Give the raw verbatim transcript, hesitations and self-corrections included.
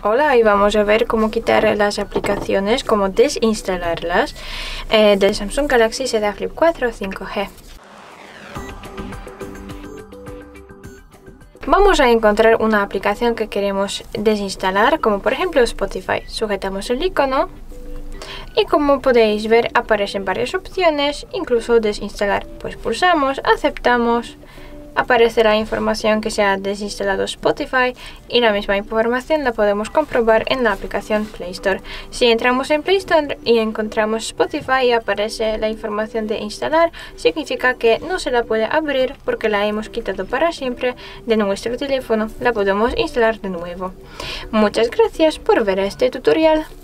Hola, y vamos a ver cómo quitar las aplicaciones, cómo desinstalarlas eh, del Samsung Galaxy Z Flip cuatro cinco G. Vamos a encontrar una aplicación que queremos desinstalar, como por ejemplo Spotify. Sujetamos el icono y como podéis ver aparecen varias opciones, incluso desinstalar. Pues pulsamos, aceptamos. Aparecerá información que se ha desinstalado Spotify y la misma información la podemos comprobar en la aplicación Play Store. Si entramos en Play Store y encontramos Spotify y aparece la información de instalar, significa que no se la puede abrir porque la hemos quitado para siempre de nuestro teléfono. La podemos instalar de nuevo. Muchas gracias por ver este tutorial.